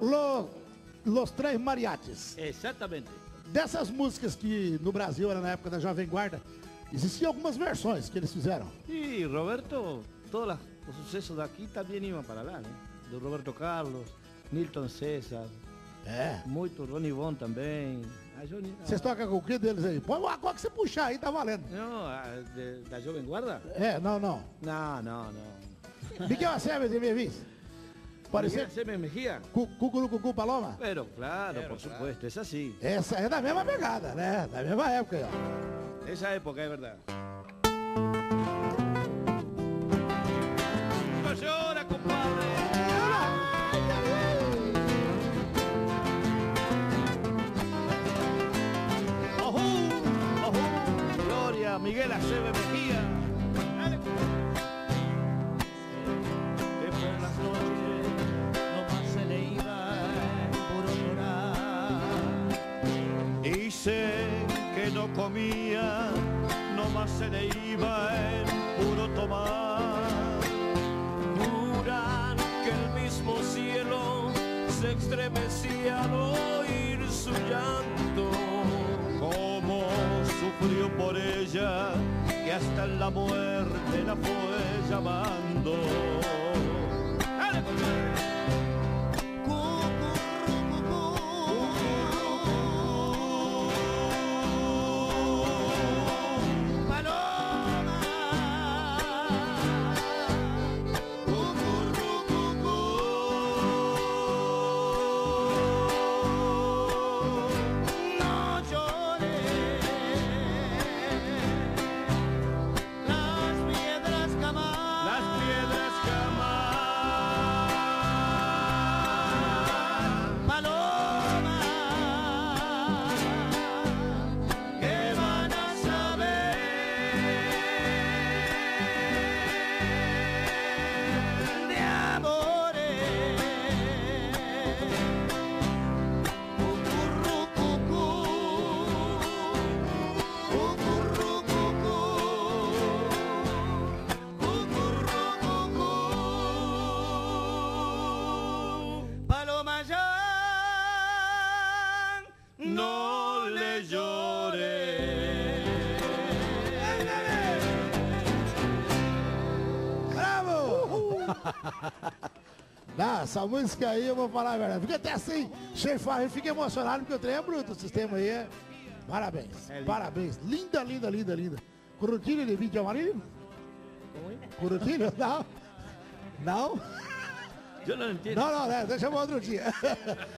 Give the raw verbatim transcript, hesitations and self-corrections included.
Los, Los Três Mariachis. Exatamente. Dessas músicas que no Brasil era na época da Jovem Guarda, existiam algumas versões que eles fizeram. E Roberto, todos os sucessos daqui também iam para lá, né? Do Roberto Carlos, Nilton César, É. muito Ronnie Von também. A Johnny, Vocês tocam com o que deles aí? Põe uma coisa que você puxar aí, tá valendo. não, a de, da Jovem Guarda? É, não, não. Não, não, não. Miguel Aceves e Mevis. Parecia Miguel Aceves Mejía. Cucurucucu Paloma? Pero claro, por supuesto, es así. Essa é da mesma pegada, né? Da mesma época aí, ó. Esa época es verdad. No llora, compadre. Ojú, ojú. Gloria, Miguel Aceves Mejía. Dale. Que por las noches nomás se le iba puro llorar. Y sé que no comía, nomás se le iba en puro tomar. Juran que el mismo cielo se estremecía al oír su llanto. Como sufrió por ella, que hasta en la muerte la fue llamando. ¡Dale, compadre! No le llore. Bravo! Não, essa música aí eu vou falar a verdade. Fica até assim, cheio de farra. Eu fico emocionado porque o trem é bruto. O sistema aí é. Parabéns. É Parabéns. Linda, linda, linda, linda. Currutilho de vídeo amarilho? Como é? Currutilho? Não? Não? Eu não entendo. Não, não, né? Deixa eu outro dia.